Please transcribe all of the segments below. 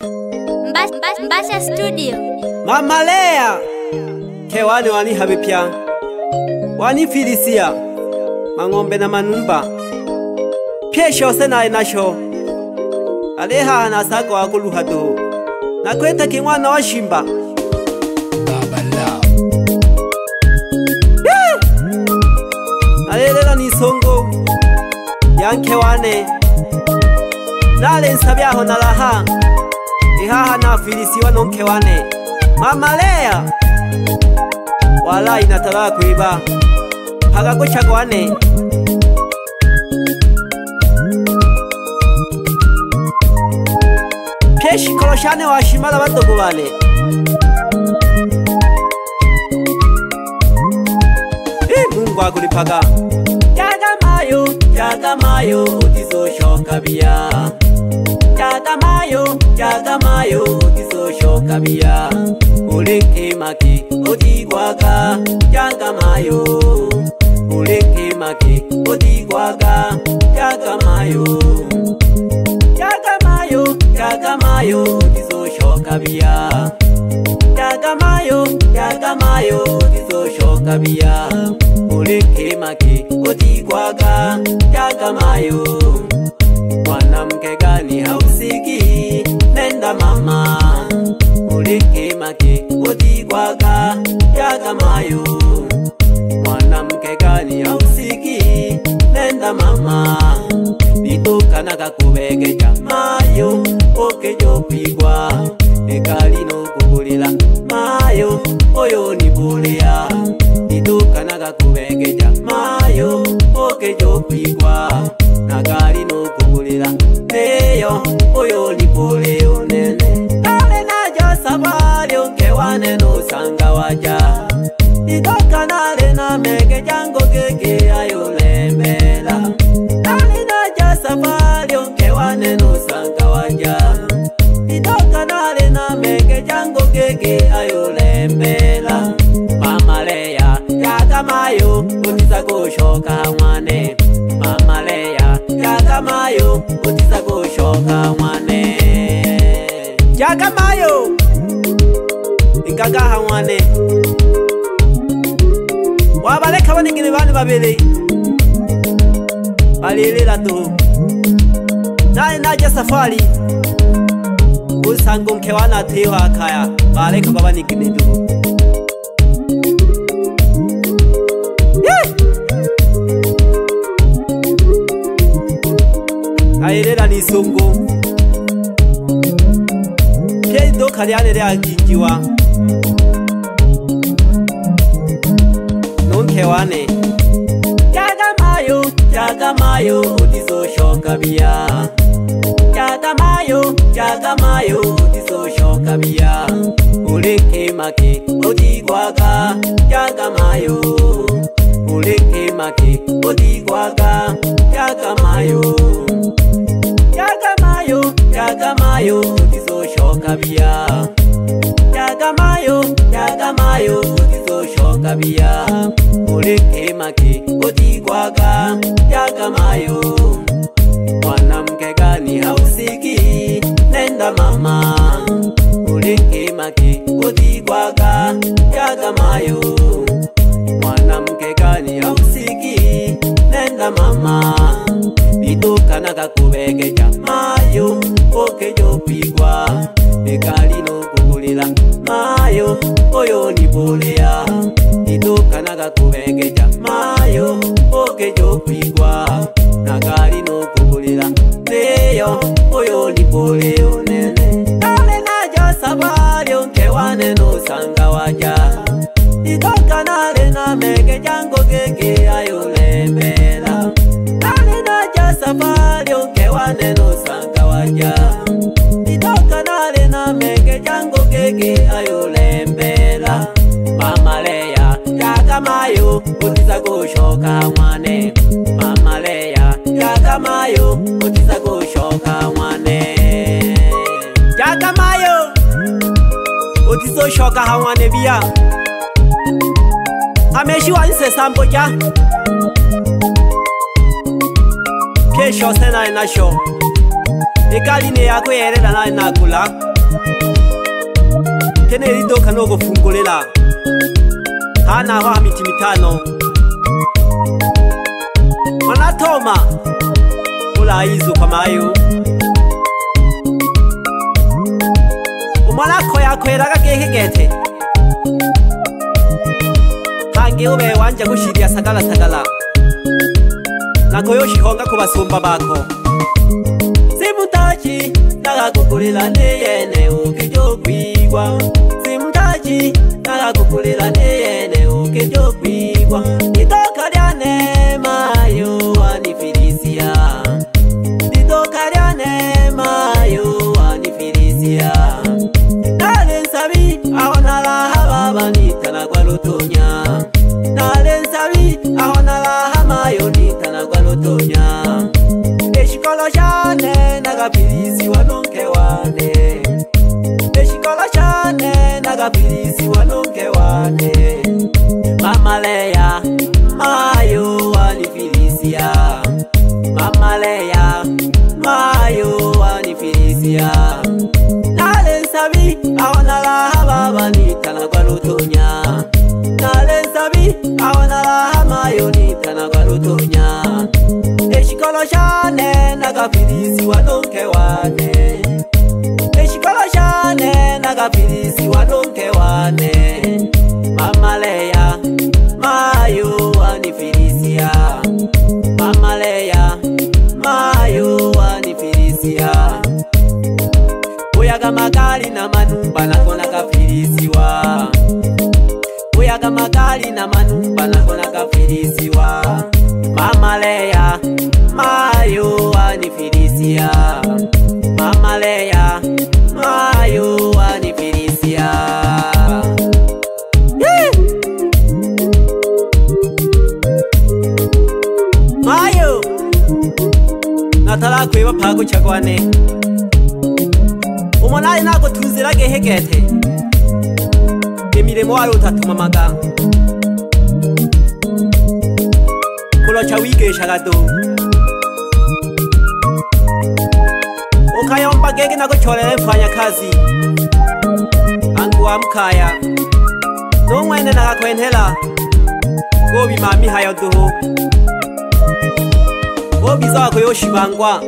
Mbasha Studio. Mama Lea Kewane wani habipya wani filisia mangombe na manumba Piesho sena inasho Aleha nasako akuluhado Nakweta kimwana wa shimba Baba Love Alela ni songo Yankewane Nale nsabyaho nalaha Ihaha na filisiwa nonkewane Mama Lea Wala inatara kuiba Haga kucha kwane Keshi koloshane wa shimala badogo bane Mungu akulipaga Jaga mayo utizo shoka biya Jaga mayo utizo shoka biya Uleke maki odigwaga Jaga maki odigwaga Jaga mayo utizo shoka biya Jaga mayo utizo shoka biya Uleke maki odigwaga Jaga mayo Mwanamke gani hausiki nenda mama Uleke maki odigwaga Jaga mayo Mwanamke gani hausiki nenda mama Bitoka nakakubegeja mayo okejo pigwa Ekali no kukulila mayo oyo ni bulea Bitoka nakakubegeja mayo okejo pigwa Nakali no kukulila neyo oyo ni buleo nene Nale najo sabali onkewane no sanga waja Bitoka nale na mege jango keke ayo lembela Nale najo sabali onkewane no sanga waja Bitoka nale na mege jango keke ayo lembela Mama Lea Jaga mayo utiza kushoka mwane Mama Lea Jaga mayo utiza kushoka mwane Jaga mayo Ingagaha mwane Wabaleka baningine bani babili Balilila tu Nae naja safari Usango mkewana atiwa kaya Baleka babaningine tu Ayelela ni songo Kendo kaliane lea kinjiwa Nonkewane Jaga mayo utizo shoka biya Jaga mayo utizo shoka biya Uleke maki odigwaga Jaga mayo Uleke maki odigwaga Jaga mayo utizo shoka biya Jaga mayo utizo shoka biya Uleke maki odigwaga Jaga mayo Mwanamke gani hausiki nenda mama Uleke maki odigwaga Jaga mayo Mwanamke gani hausiki nenda mama Bitoka nakakubegeja mayo okejo pigwa Ekali no kukulila mayo oyo ni bulea Bitoka nakakubegeja mayo okejo pigwa Nakali no kukulila neyo oyo ni buleo nene Nale najo sabali onkewane no sanga waja Bitoka nale na mege jango keke ayo lembela Nale najo sabali onkewane no sanga waja Bitoka nale na mege jango keke ayo lembela Mama Lea Jaga mayo utiza kushoka mwane Mama Lea Jaga mayo utiza kushoka mwane Jaga mayo utizo shoka mwane biya Ameshi wanse samboja Kesho sena inasho Ekali ne yako yereda na inakula Tene iduka no gufungurira hana aho hamiti mitano Manatoma Ulayizo kwa mayo Umalako yakweraga gehegete Hange ube wanja gushiriya sagala sagala Nako yoshihonga kubasumba bako Simutachi nagakukulila neyene ukijo kwigwa Simutachi nagakukulila neyene ukijo kwigwa Nitoka lyane mayo wanifilisia Nitoka lyane mayo wanifilisia Nale nsabi ahonalaha baba nitana kwa lutonya Nale nsabi ahonalaha mayo nitana kwa lutonya Eshikolo shane nagapilisi wanonke wane Eshikolo shane nagapilisi wanonke wane Mama Leya mayo wanifilisia Mama Leya mayo wanifilisia Nale nsabi ahonalaha baba nitana kwa lutonya Nale nsabi ahonalaha mayo nitana kwa lutonya Eshikolo shane nagapilisi wanonke wane Eshikolo shane nagapilisi wanonke wane Mama Leya mayo wanifilisia Mama Leya mayo wanifilisia Uyaga magali na manumba nakona kafilisiwa Uyaga magali na manumba nakona kafilisiwa Mama Leya mayo wanifilisia Mama Leya mayo wanifilisia Mayo Natala kweba pago chagwane Umonali nako tuzira gehegete Emiremo wari utatuma maga Kulocha wigesha gado Ukayomba gege nako chorele mfanya kazi Angu wa mkaya Nongwene nakakwenhela Gobi mami hayo duho Gobi zako yoshibangwa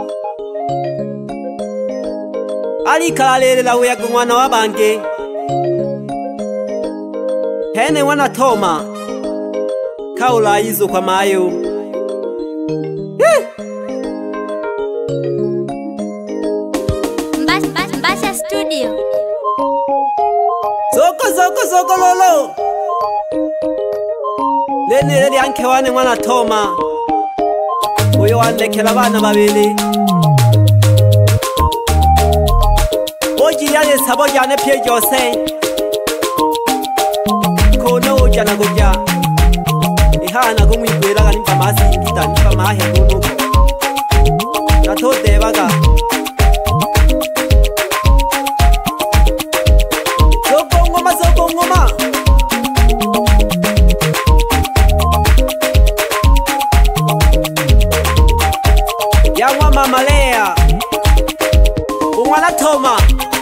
Ali kalalele la uyaga mwana wabange Hene wana toma Kaulayizo kwa mayo Mbasha Studio Zoko lolo Lene yanke wane mwana toma Uyo wanekela bana babili Oji yale sabo jane pie jose Kono ujana goja Ihana kumwibwela ga nimba masi kita nimba mahe nunuko Nato debaga Soko ngoma Yangwa Mama Leya Umwana Toma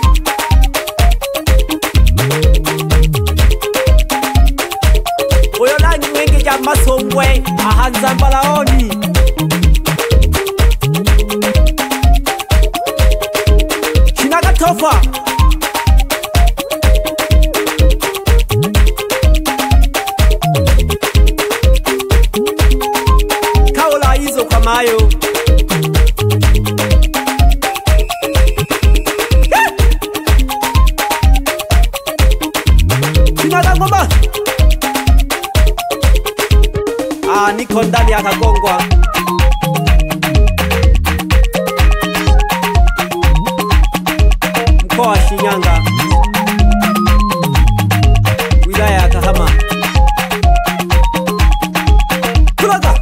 Uyo langi wengi ja masongwe Ahanza mbalaoni Shinaga tofa Kaulayizo kwa mayo Shinaga ngoma Niko ndani ya Kagongwa Mkoa wa Shinyanga Wilaya ya Kahama Kulaga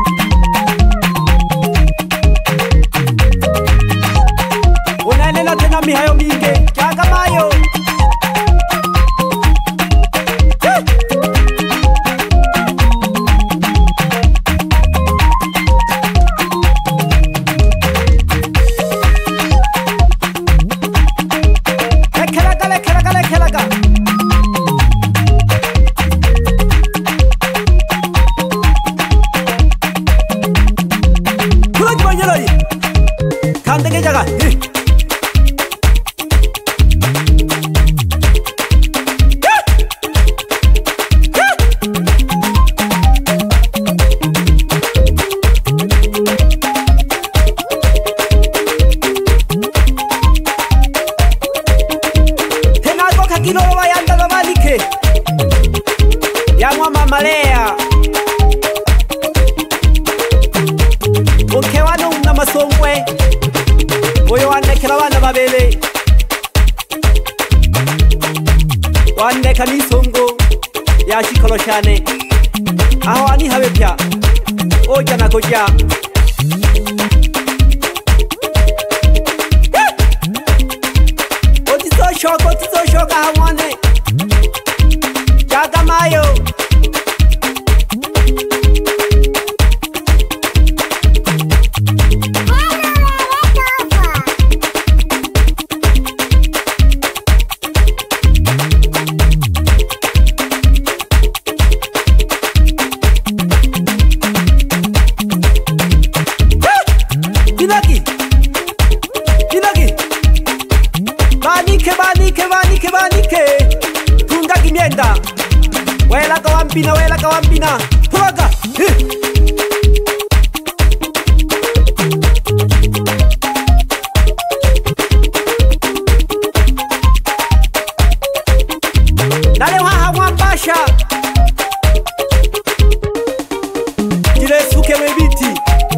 Unaenela tena mihayo minge Kiaga mayo wandeka n'isongo yashikolo cyane aho ani habe pya oja nakoja otizoshoka hamone jaga mayo banike tunga kimienda wela kawambina pulaga nale haha mwambasha jile suke webiti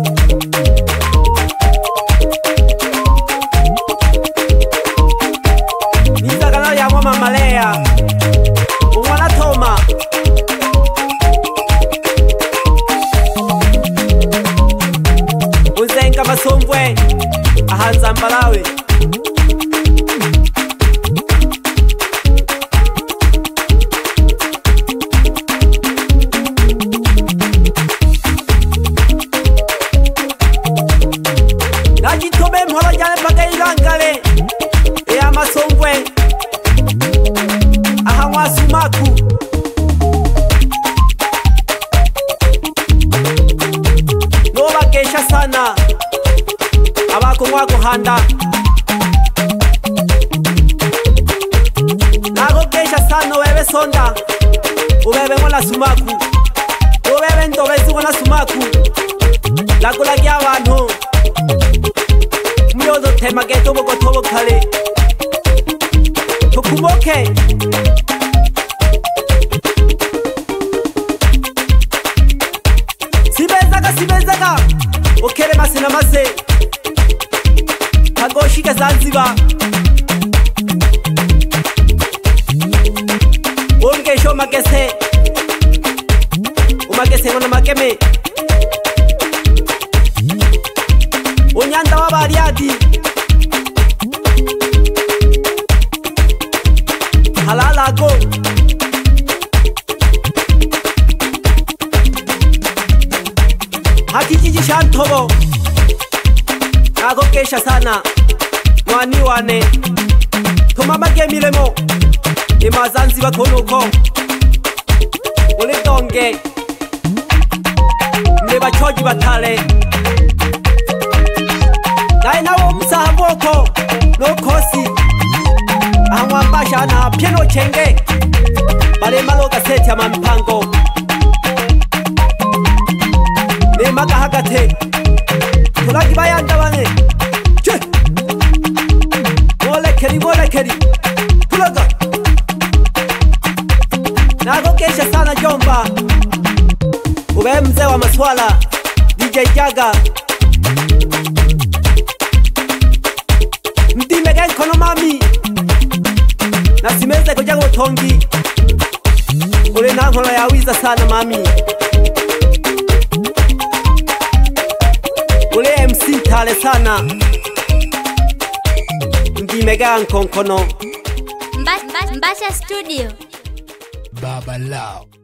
Mama Malaya Umwana Toma Uzenga Masombwe Ahanza Mbalawe Najitobe mhola jane paka ilangale Ea Masombwe Ahangwa sumaku Noba kesha sana Abako mwako handa Nago kesha sana wewe sonda Ubebe mwana sumaku Ubebe ndobezi mwana sumaku Lako lagi abantu Myozo tema geto boko tobo kale Tukumoke Sibezaga Okere masina mase Kagoshika Zanzibar Ungesho magese Umagese wana makeme Unyanda wabariadi Halalago Hakijiji shantobo Nago kesha sana Mwani wane Tumamage milemo Ima Zanzibar konuko Ulidonge Mleba choji batale Nainawo msahamboko No kosi Ahangwambasha na pieno chenge Bale malo gaseti ya mampango Nemaga hagate Tulagi bayanda wane Che Wole keri Tulaga Nago kesha sana jomba Ube mzee wa maswala DJ Jaga Mdimege nkono mami Nasimeze kujaga utongi Ule nankono ya wiza sana mami Ule MC tale sana Mdimege nkono Mbasha Studio Baba Lao.